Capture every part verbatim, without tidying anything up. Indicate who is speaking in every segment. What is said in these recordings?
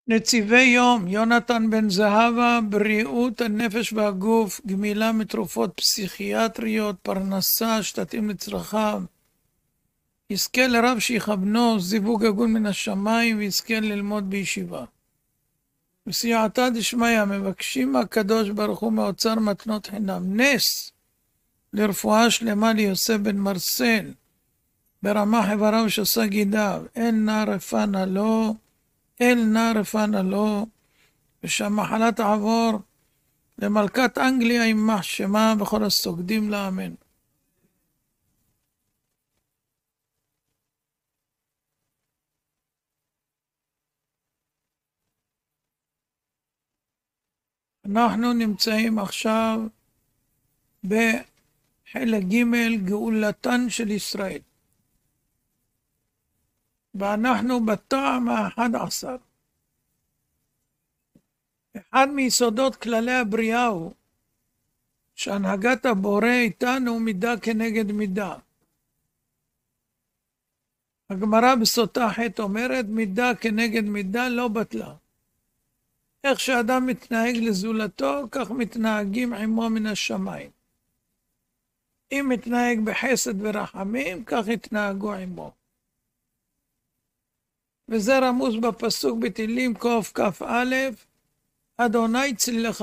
Speaker 1: נציבי יום, יונתן בן זהבה, בריאות הנפש והגוף, גמילה מתרופות פסיכיאטריות, פרנסה, שתתאים לצרכיו. יזכה לרב שיכוונו, זיווג הגון מן השמיים, ויזכה ללמוד בישיבה. בסייעתא דשמיא, מבקשים מהקדוש ברוך הוא מאוצר מתנות חינם. נס לרפואה שלמה ליוסף בן מרסל, ברמה חברה ושסה גידיו, אל נא רפנה לו, אל נא רפנה לו, ושהמחלה תעבור למלכת אנגליה יימח שמה וכל הסוגדים לה, אמן. אנחנו נמצאים עכשיו בחלק ג' גאולתן של ישראל. ואנחנו בטעם האחד עשר. אחד מיסודות כללי הבריאה הוא שהנהגת הבורא איתנו מידה כנגד מידה. הגמרא בסוטה ח' אומרת מידה כנגד מידה לא בטלה. איך שאדם מתנהג לזולתו, כך מתנהגים עמו מן השמיים. אם מתנהג בחסד ורחמים, כך יתנהגו עמו. וזה רמוז בפסוק בתהילים קכ"א, אדוני צילך.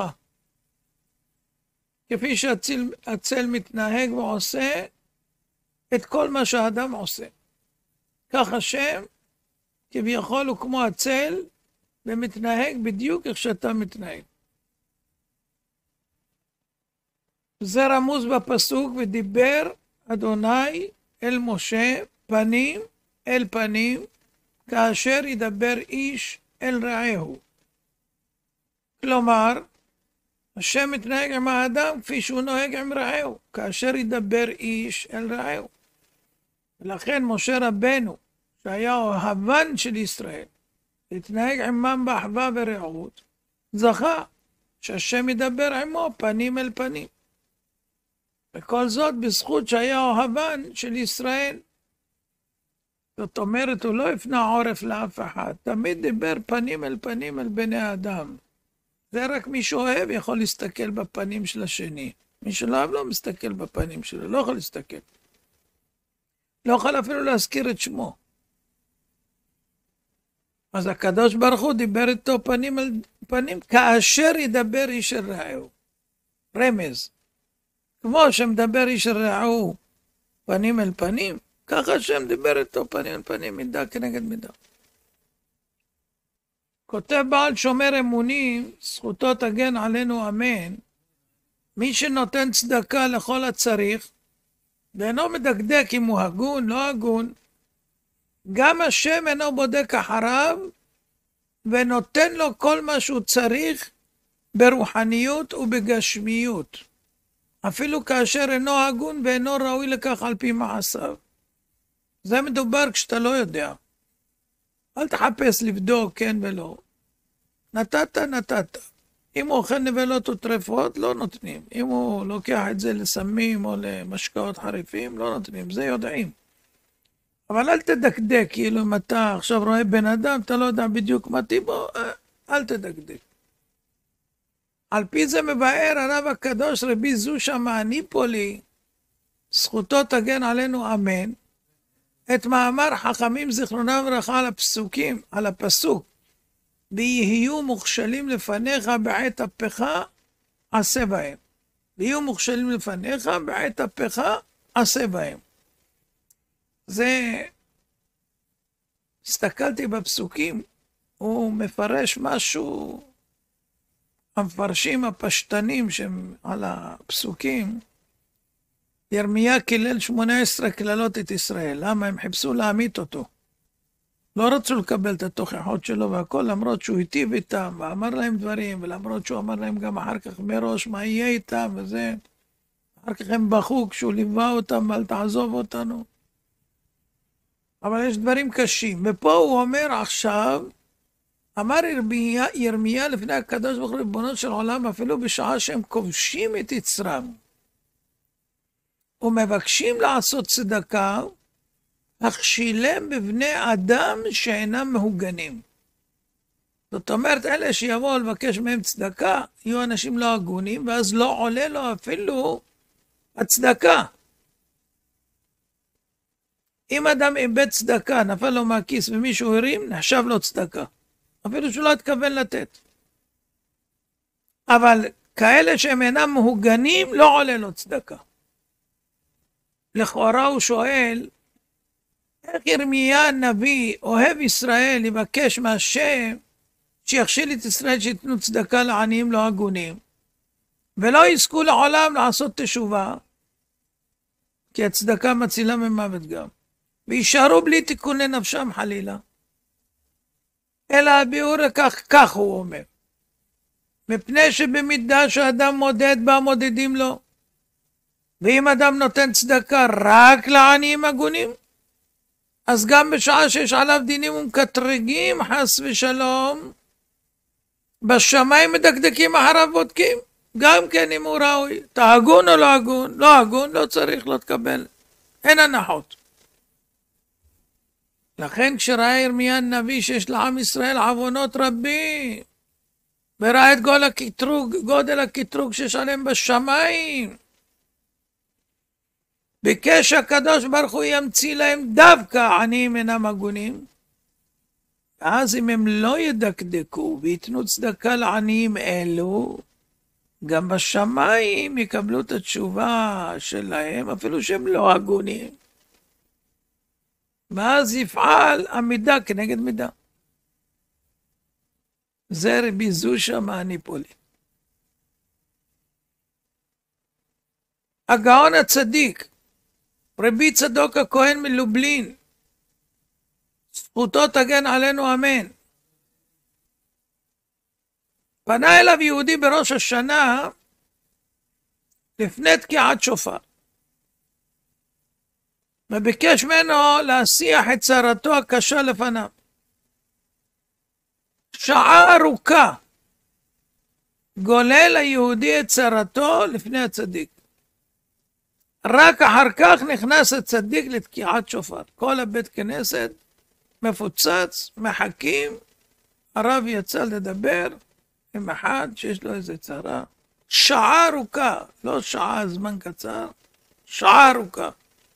Speaker 1: כפי שהצל מתנהג ועושה את כל מה שהאדם עושה. כך השם כביכול הוא כמו הצל, ומתנהג בדיוק איך שאתה מתנהג. זה רמוז בפסוק, ודיבר אדוני אל משה פנים אל פנים, כאשר ידבר איש אל רעהו. כלומר, השם מתנהג עם האדם כפי שהוא נוהג עם רעהו, כאשר ידבר איש אל רעהו. ולכן משה רבנו, שהיה אוהבן של ישראל, להתנהג עמם באחווה ורעות, זכה שהשם ידבר עמו פנים אל פנים. וכל זאת בזכות שהיה אוהבן של ישראל. זאת אומרת, הוא לא הפנה עורף לאף אחד, תמיד דיבר פנים אל פנים אל בני האדם. זה רק מי שאוהב יכול להסתכל בפנים של השני. מי שלא אוהב לא מסתכל בפנים שלו, לא יכול להסתכל. לא יכול אפילו להזכיר את שמו. אז הקדוש ברוך הוא דיבר איתו פנים אל פנים, כאשר ידבר איש אל רעהו. רמז. כמו שמדבר איש אל רעהו פנים אל פנים, ככה השם דיבר איתו פנים אל פנים, מידה כנגד מידה. כותב בעל שומר אמונים, זכותו תגן עלינו אמן, מי שנותן צדקה לכל הצריך, ואינו מדקדק אם הוא הגון, לא הגון, גם השם אינו בודק אחריו, ונותן לו כל מה שהוא צריך ברוחניות ובגשמיות, אפילו כאשר אינו הגון ואינו ראוי לכך על פי מעשיו. זה מדובר כשאתה לא יודע. אל תחפש לבדוק כן ולא. נתת, נתת. אם הוא אוכל נבלות וטרפות, לא נותנים. אם הוא לוקח את זה לסמים או למשקאות חריפים, לא נותנים. זה יודעים. אבל אל תדקדק, כאילו אם אתה עכשיו רואה בן אדם, אתה לא יודע בדיוק מה טיבו, אל תדקדק. על פי זה מבאר הרב הקדוש רבי זושה מהניפולי, זכותו תגן עלינו אמן, את מאמר חכמים זיכרונם לברכה על הפסוקים, על הפסוק, ויהיו מוכשלים לפניך בעת אפך, עשה בהם. ויהיו מוכשלים לפניך בעת אפך, עשה בהם. זה, הסתכלתי בפסוקים, הוא מפרש משהו, המפרשים הפשטנים שהם על הפסוקים, ירמיה קילל שמונה עשרה כללות את ישראל. למה? הם חיפשו להמית אותו. לא רצו לקבל את התוכחות שלו והכל, למרות שהוא היטיב איתם ואמר להם דברים, ולמרות שהוא אמר להם גם אחר כך מראש מה יהיה איתם וזה. אחר כך הם בכו כשהוא ליווה אותם, אל תעזוב אותנו. אבל יש דברים קשים. ופה הוא אומר עכשיו, אמר ירמיה, ירמיה לפני הקדוש ברוך הוא ריבונו של עולם, אפילו בשעה שהם כובשים את יצרם ומבקשים לעשות צדקה, הכשילם בבני אדם שאינם מהוגנים. זאת אומרת, אלה שיבואו לבקש מהם צדקה, יהיו אנשים לא הגונים, ואז לא עולה לו אפילו הצדקה. אם אדם איבד צדקה, נפל לו מהכיס ומישהו הרים, נחשב לו צדקה. אפילו שהוא לא התכוון לתת. אבל כאלה שהם אינם מהוגנים, לא עולה לו צדקה. לכאורה הוא שואל, איך ירמיה הנביא, אוהב ישראל, יבקש מהשם, שיכשיל את ישראל שיתנו צדקה לעניים לא הגונים, ולא יזכו לעולם לעשות תשובה, כי הצדקה מצילה ממוות גם, וישארו בלי תיקוני נפשם חלילה. אלא הביאור כך, כך הוא אומר, מפני שבמידה שאדם מודד בה מודדים לו, ואם אדם נותן צדקה רק לעניים הגונים, אז גם בשעה שיש עליו דינים ומקטרגים חס ושלום, בשמיים מדקדקים אחריו בודקים, גם כן אם הוא ראוי, אתה הגון או לא הגון, לא הגון, לא צריך, לא תקבל, אין הנחות. לכן כשראה ירמיה הנביא שיש לעם ישראל עוונות רבים, וראה את גודל הקטרוג, גודל הקטרוג שיש עליהם בשמיים, ביקש הקדוש ברוך הוא ימציא להם דווקא עניים אינם הגונים, ואז אם הם לא ידקדקו ויתנו צדקה לעניים אלו, גם בשמיים יקבלו את התשובה שלהם, אפילו שהם לא הגונים. ואז יפעל המידה כנגד מידה. זה רבי זושה מהניפולי. הגאון הצדיק, רבי צדוק הכהן מלובלין, זכותו תגן עלינו אמן. פנה אליו יהודי בראש השנה לפני תקיעת שופר, וביקש ממנו להשיח את צרתו הקשה לפניו. שעה ארוכה גולל היהודי את צרתו לפני הצדיק. רק אחר כך נכנס הצדיק לתקיעת שופר. כל הבית כנסת מפוצץ, מחכים, הרב יצא לדבר עם אחד שיש לו איזה צרה. שעה ארוכה, לא שעה זמן קצר, שעה ארוכה.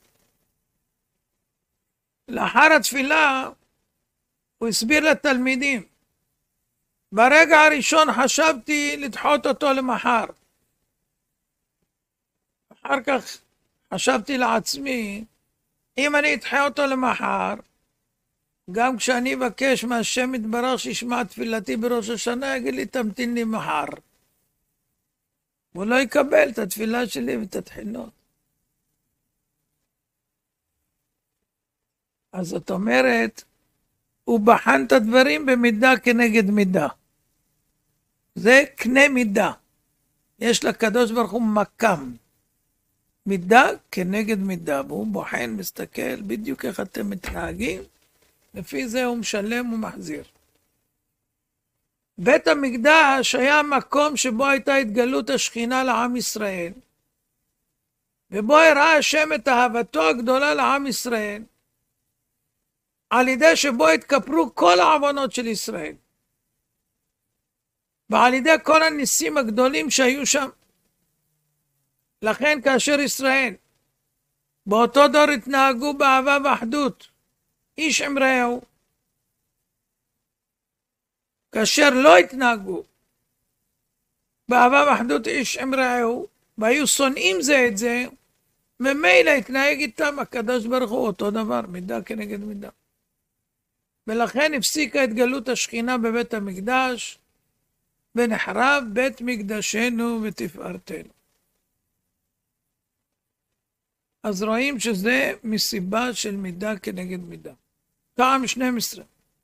Speaker 1: לאחר התפילה הוא הסביר לתלמידים, ברגע הראשון חשבתי לדחות אותו למחר. אחר כך חשבתי לעצמי, אם אני אדחה אותו למחר, גם כשאני אבקש מהשם יתברך שישמע תפילתי בראש השנה, יגיד לי תמתין לי מחר. הוא לא יקבל את התפילה שלי ואת התחינות. אז זאת אומרת, הוא בחן את הדברים במידה כנגד מידה. זה קנה מידה. יש לקדוש ברוך הוא מקם. מידה כנגד מידה, והוא בוחן, מסתכל, בדיוק איך אתם מתנהגים, לפי זה הוא משלם ומחזיר. בית המקדש היה מקום שבו הייתה התגלות השכינה לעם ישראל, ובו הראה השם את אהבתו הגדולה לעם ישראל, על ידי שבו התכפרו כל העוונות של ישראל, ועל ידי כל הניסים הגדולים שהיו שם. לכן כאשר ישראל באותו דור התנהגו באהבה ואחדות, איש עם רעהו, כאשר לא התנהגו באהבה ואחדות איש עם רעהו, והיו שונאים זה את זה, ממילא התנהג איתם הקדוש ברוך הוא אותו דבר, מידה כנגד מידה. ולכן הפסיקה התגלות השכינה בבית המקדש, ונחרב בית מקדשנו ותפארתנו. אז רואים שזה מסיבה של מידה כנגד מידה. טעם שנים עשר.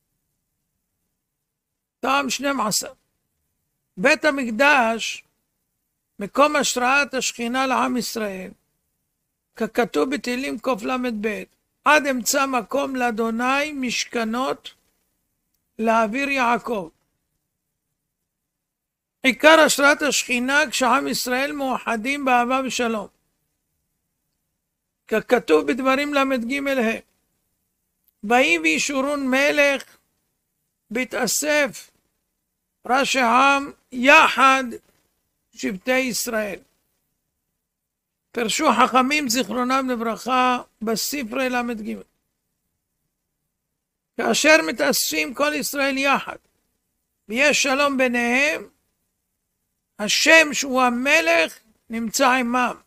Speaker 1: טעם שנים עשר. בית המקדש, מקום השראת השכינה לעם ישראל, ככתוב בתהילים קל"ב, עד אמצא מקום לאדוני משכנות לאוויר יעקב. עיקר השראת השכינה כשעם ישראל מאוחדים באהבה ושלום. ככתוב בדברים למ"ג ה', ויהי וישורון מלך בהתאסף ראשי עם יחד שבטי ישראל. פרשו חכמים זיכרונם לברכה בספרי למד ג' כאשר מתאספים כל ישראל יחד ויש שלום ביניהם, השם שהוא המלך נמצא עמם.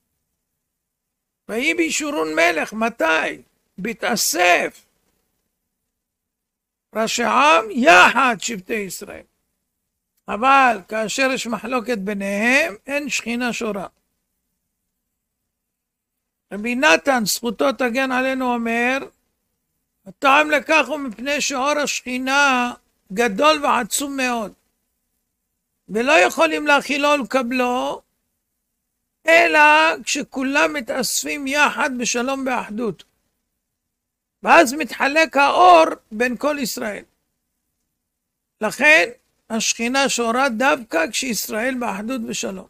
Speaker 1: ויהי בישורון מלך, מתי? בהתאסף ראשי עם יחד שבטי ישראל. אבל כאשר יש מחלוקת ביניהם, אין שכינה שורה. רבי נתן, זכותו תגן עלינו, אומר, הטעם לכך הוא מפני שאור השכינה גדול ועצום מאוד, ולא יכולים להכילו ולקבלו, אלא כשכולם מתאספים יחד בשלום באחדות. ואז מתחלק האור בין כל ישראל. לכן השכינה שורה דווקא כשישראל באחדות ושלום.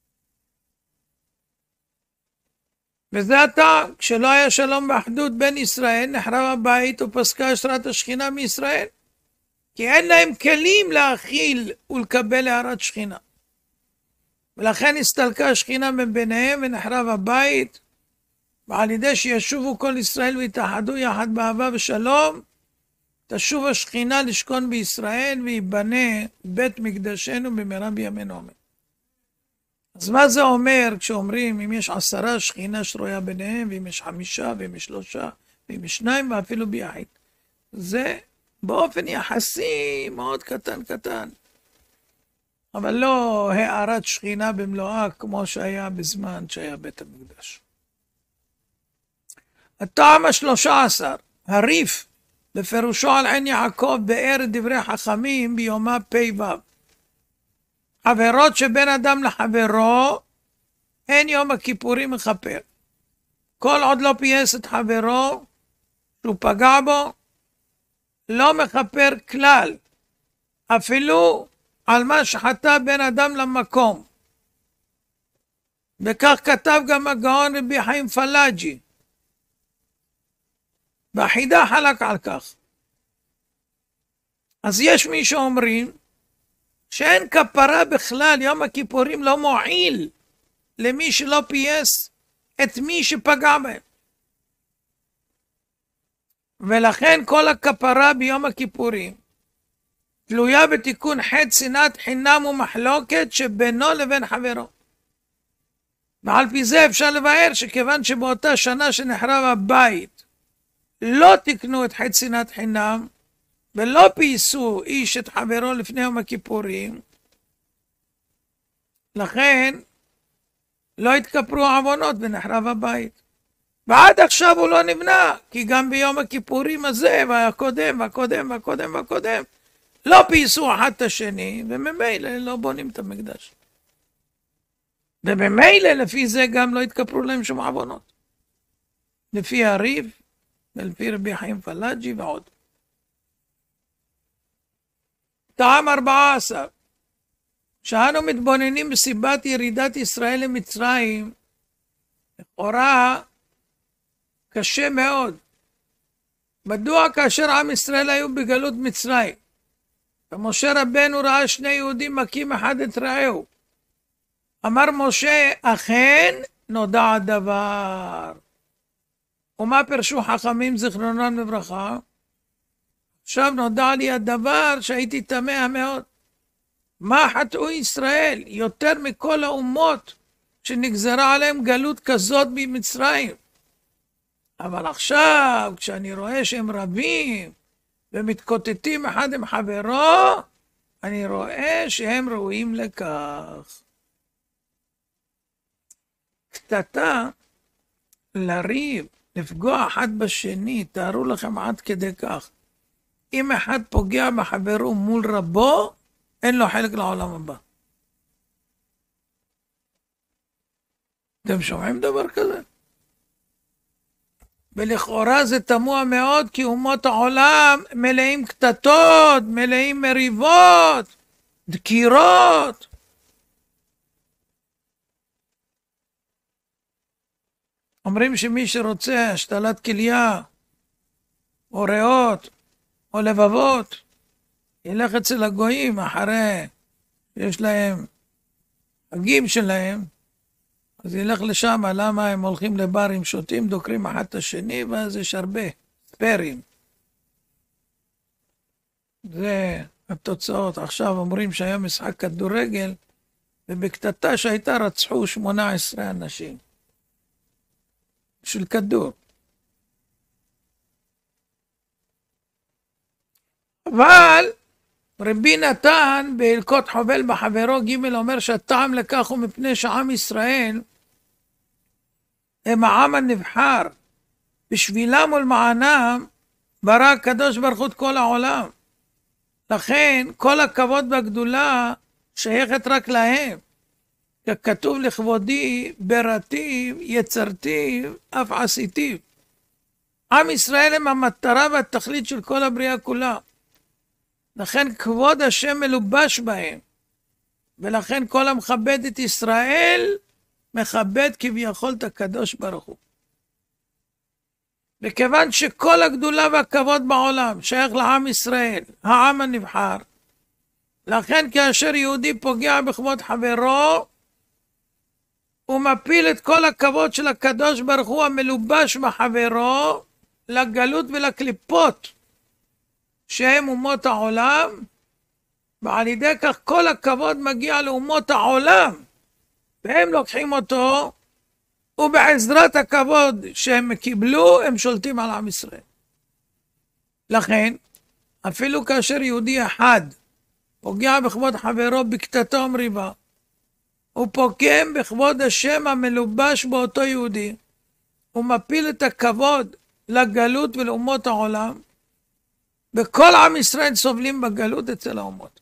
Speaker 1: וזה הטעם, כשלא היה שלום באחדות בין ישראל, נחרב הבית ופסקה השראת השכינה מישראל. כי אין להם כלים להכיל ולקבל הארת שכינה. ולכן הסתלקה השכינה מביניהם ונחרב הבית, ועל ידי שישובו כל ישראל והתאחדו יחד באהבה ושלום, תשוב השכינה לשכון בישראל ויבנה בית מקדשנו במהרה בימינו אמן. אז מה זה אומר כשאומרים אם יש עשרה שכינה שרויה ביניהם, ואם יש חמישה, ואם יש שלושה, ואם יש שניים, ואפילו ביחיד? זה באופן יחסי מאוד קטן קטן, אבל לא הארת שכינה במלואה כמו שהיה בזמן שהיה בית המקדש. הטעם השלושה עשר, הריף, בפירושו על עין יעקב באר דברי חכמים ביומה פי וו. חברות שבין אדם לחברו, אין יום הכיפורים מכפר. כל עוד לא פייס את חברו, שהוא פגע בו, לא מכפר כלל, אפילו על מה שחטא בין אדם למקום. וכך כתב גם הגאון רבי חיים פלאג'י. בחידה חלק על כך. אז יש מי שאומרים שאין כפרה בכלל, יום הכיפורים לא מועיל למי שלא פייס את מי שפגע בהם. ולכן כל הכפרה ביום הכיפורים תלויה בתיקון חטא שנאת חינם ומחלוקת שבינו לבין חברו. ועל פי זה אפשר לבאר שכיוון שבאותה שנה שנחרב הבית לא תיקנו את חטא שנאת חינם ולא פייסו איש את חברו לפני יום הכיפורים, לכן לא התכפרו עוונות ונחרב הבית. ועד עכשיו הוא לא נבנה, כי גם ביום הכיפורים הזה והקודם והקודם והקודם והקודם לא פייסו אחד את השני, וממילא לא בונים את המקדש. וממילא לפי זה גם לא התכפרו להם שום עוונות. לפי הריב ולפי רבי חיים פלאג'י ועוד. טעם ארבעה עשר, שאנו מתבוננים בסיבת ירידת ישראל למצרים, לכאורה קשה מאוד. מדוע כאשר עם ישראל היו בגלות מצרים, ומשה רבנו ראה שני יהודים מכים אחד את רעהו, אמר משה, אכן נודע הדבר. ומה פרשו חכמים זיכרונם לברכה? עכשיו נודע לי הדבר שהייתי תמה מאוד. מה חטאו ישראל יותר מכל האומות שנגזרה עליהם גלות כזאת במצרים? אבל עכשיו כשאני רואה שהם רבים ומתקוטטים אחד עם חברו, אני רואה שהם ראויים לכך. קטטה, לריב, לפגוע אחד בשני, תארו לכם עד כדי כך. אם אחד פוגע בחברו מול רבו, אין לו חלק לעולם הבא. אתם שומעים דבר כזה? ולכאורה זה תמוה מאוד, כי אומות העולם מלאים קטטות, מלאים מריבות, דקירות. אומרים שמי שרוצה השתלת כליה, או ריאות, או לבבות, ילך אצל הגויים אחרי, יש להם חגים שלהם, אז ילך לשם. למה הם הולכים לברים, שותים, דוקרים אחד את השני, ואז יש הרבה ספרים. זה התוצאות. עכשיו אומרים שהיה משחק כדורגל, ובקטטה שהייתה רצחו שמונה עשרה אנשים. של כדור. אבל רבי נתן בהלכות חובל בחברו ג' אומר שהטעם לכך הוא מפני שעם ישראל הם העם הנבחר. בשבילם ולמענם ברא הקדוש ברוך הוא את כל העולם. לכן כל הכבוד והגדולה שייכת רק להם. ככתוב לכבודי בראתי יצרתי אף עשיתי. עם ישראל הם המטרה והתכלית של כל הבריאה כולה. לכן כבוד השם מלובש בהם. ולכן כל המכבד את ישראל מכבד כביכול את הקדוש ברוך הוא. וכיוון שכל הגדולה והכבוד בעולם שייך לעם ישראל, העם הנבחר, לכן כאשר יהודי פוגע בכבוד חברו, הוא מפיל את כל הכבוד של הקדוש ברוך הוא המלובש בחברו לגלות ולקליפות שהם אומות העולם, ועל ידי כך כל הכבוד מגיע לאומות העולם, והם לוקחים אותו, ובעזרת הכבוד שהם קיבלו, הם שולטים על עם ישראל. לכן, אפילו כאשר יהודי אחד פוגע בכבוד חברו בקטטה או מריבה, הוא פוגם בכבוד השם המלובש באותו יהודי, הוא מפיל את הכבוד לגלות ולאומות העולם, וכל עם ישראל סובלים בגלות אצל האומות.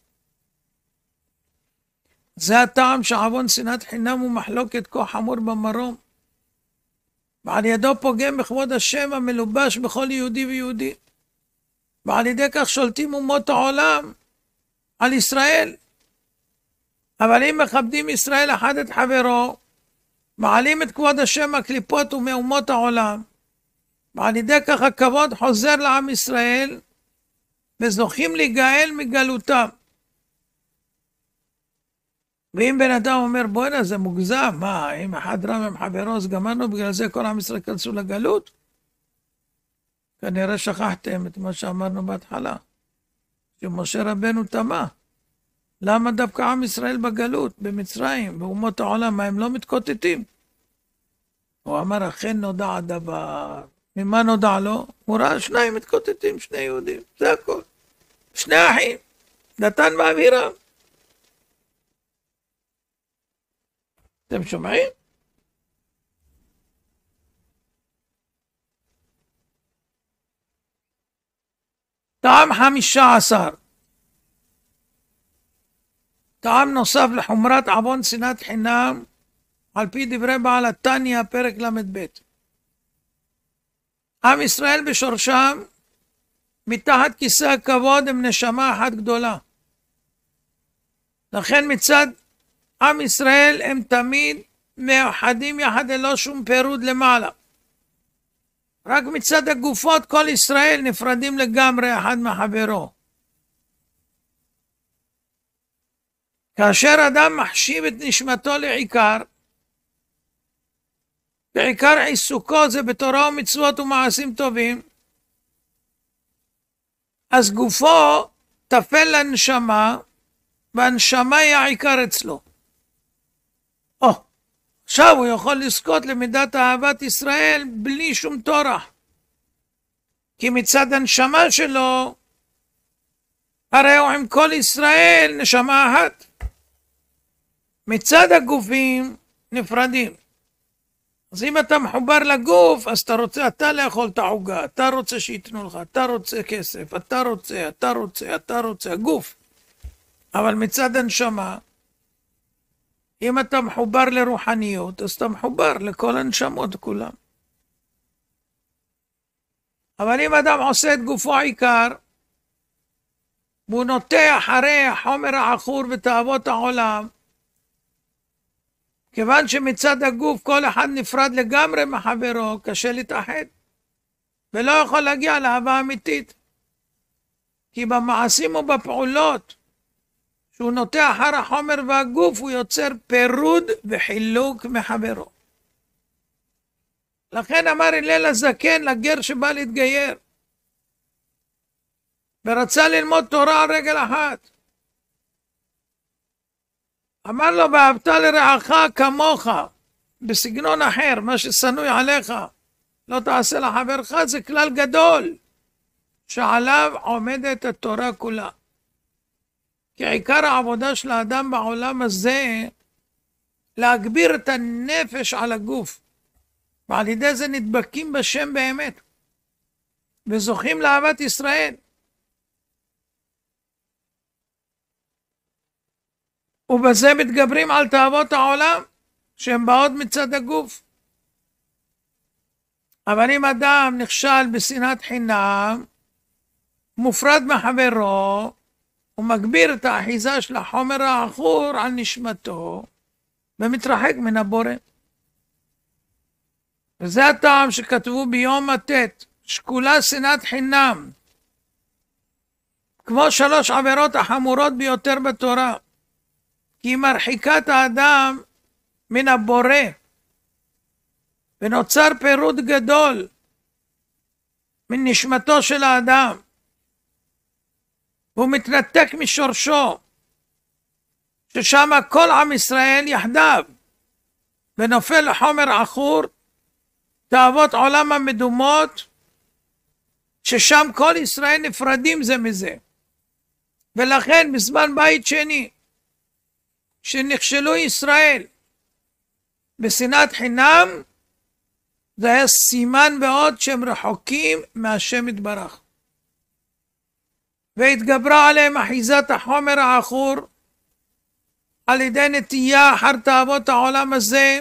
Speaker 1: זה הטעם שעוון שנאת חינם ומחלוקת כה חמור במרום, ועל ידו פוגם בכבוד השם המלובש בכל יהודי ויהודי, ועל ידי כך שולטים אומות העולם על ישראל. אבל אם מכבדים ישראל אחד את חברו, מעלים את כבוד השם הקליפות ומאומות העולם, ועל ידי כך הכבוד חוזר לעם ישראל, וזוכים להיגאל מגלותם. ואם בן אדם אומר, בוא'נה, זה מוגזם, מה, אם אחד רם עם חברו, אז גמרנו, בגלל זה כל עם ישראל כנסו לגלות? כנראה שכחתם את מה שאמרנו בהתחלה, שמשה רבנו תמה. למה דווקא עם ישראל בגלות, במצרים, באומות העולם, מה הם לא מתקוטטים? הוא אמר, אכן נודע הדבר. ממה נודע לו? הוא ראה שניים מתקוטטים, שני יהודים, זה הכל. שני אחים, דתן ואבירם. אתם שומעים? טעם חמישה עשר. טעם נוסף לחומרת עוון שנאת חינם, על פי דברי בעל התניא, פרק למד ב'. עם ישראל בשורשם, מתחת כיסא הכבוד הם נשמה אחת גדולה. לכן מצד עם ישראל הם תמיד מאוחדים יחד ללא שום פירוד למעלה. רק מצד הגופות כל ישראל נפרדים לגמרי אחד מחברו. כאשר אדם מחשיב את נשמתו לעיקר, בעיקר עיסוקו זה בתורה ומצוות ומעשים טובים, אז גופו תפל לנשמה, והנשמה היא העיקר אצלו. או, עכשיו הוא יכול לזכות למידת אהבת ישראל בלי שום טורח. כי מצד הנשמה שלו, הרי הוא עם כל ישראל נשמה אחת. מצד הגופים נפרדים. אז אם אתה מחובר לגוף, אז אתה רוצה, אתה לאכול את העוגה, אתה רוצה שיתנו לך, אתה רוצה כסף, אתה רוצה, אתה רוצה, אתה רוצה, הגוף. אבל מצד הנשמה, אם אתה מחובר לרוחניות, אז אתה מחובר לכל הנשמות כולם. אבל אם אדם עושה את גופו עיקר, והוא נוטה אחרי החומר העכור ותאוות העולם, כיוון שמצד הגוף כל אחד נפרד לגמרי מחברו, קשה להתאחד, ולא יכול להגיע לאהבה אמיתית. כי במעשים ובפעולות שהוא נוטה אחר החומר והגוף, הוא יוצר פירוד וחילוק מחברו. לכן אמר הלל הזקן לגר שבא להתגייר, ורצה ללמוד תורה על רגל אחת. אמר לו, ואהבת לרעך כמוך, בסגנון אחר, מה ששנוי עליך, לא תעשה לחברך, זה כלל גדול, שעליו עומדת התורה כולה. כי עיקר העבודה של האדם בעולם הזה, להגביר את הנפש על הגוף, ועל ידי זה נדבקים בשם באמת, וזוכים לאהבת ישראל. ובזה מתגברים על תאוות העולם, שהן באות מצד הגוף. אבל אם אדם נכשל בשנאת חינם, מופרד מחברו, הוא מגביר את האחיזה של החומר העכור על נשמתו, ומתרחק מן הבורא. וזה הטעם שכתבו ביום הט' שקולה שנאת חינם, כמו שלוש עבירות החמורות ביותר בתורה, כי היא מרחיקת האדם מן הבורא, ונוצר פירוד גדול מן נשמתו של האדם, והוא מתנתק משורשו, ששם כל עם ישראל יחדיו, ונופל לחומר עכור, תאוות עולם המדומות, ששם כל ישראל נפרדים זה מזה. ולכן בזמן בית שני, שנכשלו ישראל בשנאת חינם, זה היה סימן מאוד שהם רחוקים מהשם יתברך. והתגברה עליהם אחיזת החומר העכור, על ידי נטייה אחר תאוות העולם הזה,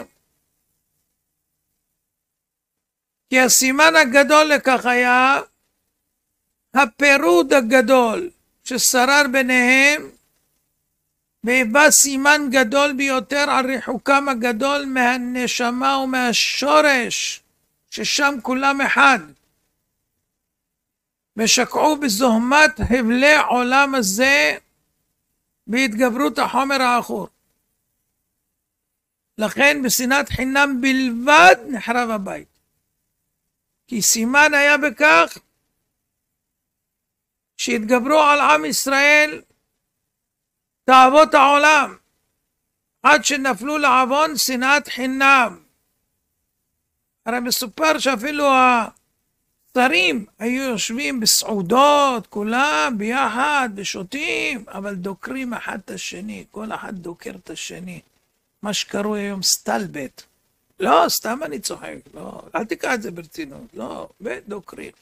Speaker 1: כי הסימן הגדול לכך היה הפירוד הגדול ששרר ביניהם, והיווה סימן גדול ביותר על ריחוקם הגדול מהנשמה ומהשורש, ששם כולם אחד, ושקעו בזוהמת הבלי עולם הזה בהתגברות החומר העכור. לכן בשנאת חינם בלבד נחרב הבית, כי סימן היה בכך שהתגברו על עם ישראל תאוות העולם, עד שנפלו לעוון שנאת חינם. הרי מסופר שאפילו השרים היו יושבים בסעודות, כולם ביחד, ושותים, אבל דוקרים אחד את השני, כל אחד דוקר את השני. מה שקרוי היום סטלבט. לא, סתם אני צוחק, לא, אל תיקח את זה ברצינות, לא, ודוקרים.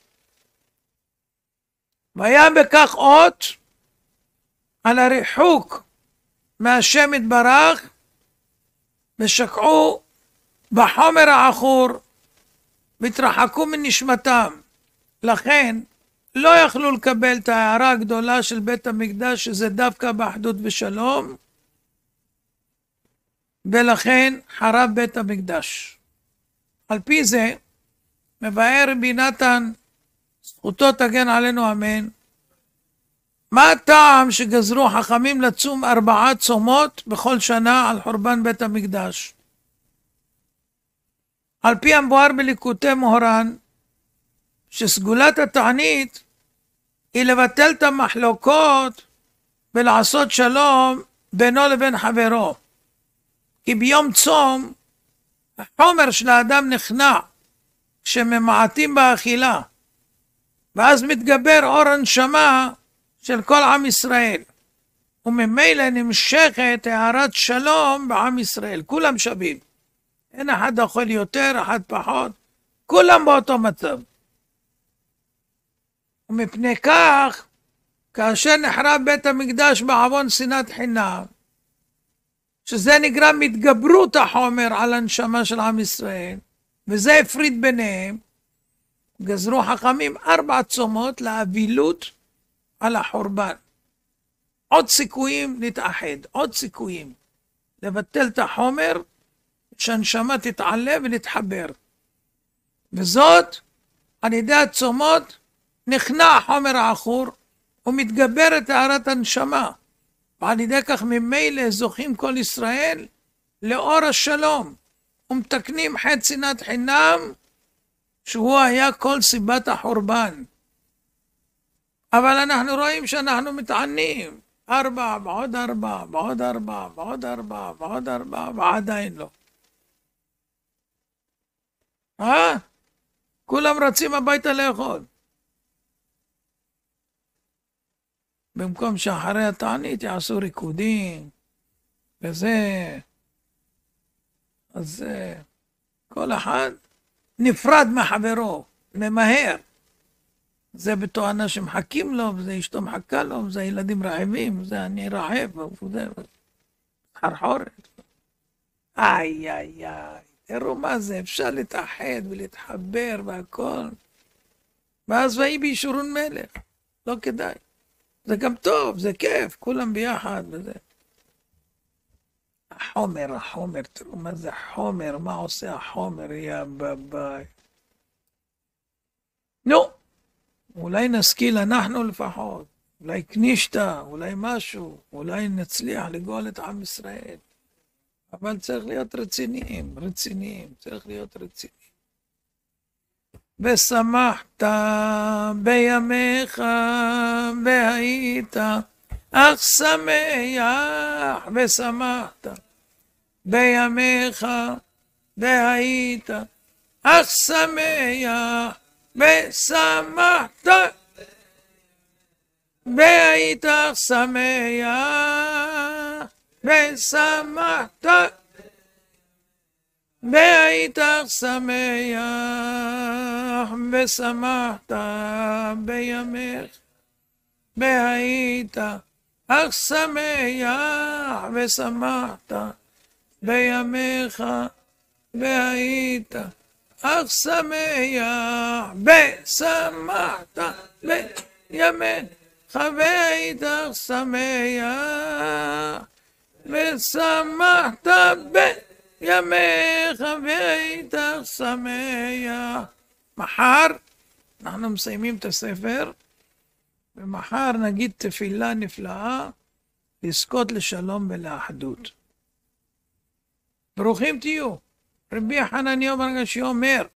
Speaker 1: והיה בכך אות על הריחוק מהשם יתברך, ושקעו בחומר העכור, והתרחקו מנשמתם. לכן לא יכלו לקבל את ההערה הגדולה של בית המקדש, שזה דווקא באחדות ושלום, ולכן חרב בית המקדש. על פי זה מבאר רבי נתן, זכותו תגן עלינו אמן, מה הטעם שגזרו חכמים לצום ארבעה צומות בכל שנה על חורבן בית המקדש? על פי המבואר בליקוטי מוהר"ן, שסגולת התענית היא לבטל את המחלוקות ולעשות שלום בינו לבין חברו. כי ביום צום החומר של האדם נכנע כשממעטים באכילה, ואז מתגבר אור הנשמה של כל עם ישראל, וממילא נמשכת הערת שלום בעם ישראל. כולם שווים, אין אחד אוכל יותר, אחד פחות, כולם באותו מצב. ומפני כך, כאשר נחרב בית המקדש בעוון שנאת חינם, שזה נגרם מתגברות החומר על הנשמה של עם ישראל, וזה הפריד ביניהם, גזרו חכמים ארבע צומות לאבילות על החורבן. עוד סיכויים להתאחד, עוד סיכויים לבטל את החומר, שהנשמה תתעלה ולהתחבר. וזאת על ידי הצומות נכנע החומר העכור, הוא מתגבר את טהרת הנשמה, ועל ידי כך ממילא זוכים כל ישראל לאור השלום, ומתקנים חטא שנאת חינם, שהוא היה כל סיבת החורבן. אבל אנחנו רואים שאנחנו מתענים, ארבע, ועוד ארבע, ועוד ארבע, ועוד ארבע, ועוד ארבע, ועדיין לא. אה? כולם רצים הביתה לאכול. במקום שאחרי התענית יעשו ריקודים, וזה, אז כל אחד נפרד מחברו, ממהר. זה בתואנה שמחכים לו, וזה אשתו מחכה לו, וזה ילדים רעבים, וזה אני רעב, וזה חרחורת. איי, איי, איי, תראו מה זה, אפשר להתאחד ולהתחבר והכל. ואז ויהי בישורון מלך, לא כדאי. זה גם טוב, זה כיף, כולם ביחד וזה. החומר, החומר, תראו מה זה חומר, מה עושה החומר, יא בביי. נו, אולי נשכיל אנחנו לפחות, אולי כנישתא, אולי משהו, אולי נצליח לגאול את עם ישראל. אבל צריך להיות רציניים, רציניים, צריך להיות רציניים. ושמחת בימיך והיית אך שמח, ושמחת בימיך והיית אך שמח, ושמחת והיית אך שמח, ושמחת והיית אך שמח, ושמחת בימיך והיית אך שמח, ושמחת בימיך והיית אך שמח, ושמחת בימיך והיית אך שמח, ושמחת בימיך והיית אך שמח. מחר אנחנו מסיימים את הספר, ומחר נגיד תפילה נפלאה, לזכות לשלום ולאחדות. ברוכים תהיו. רבי חנניה בר גשי אומר,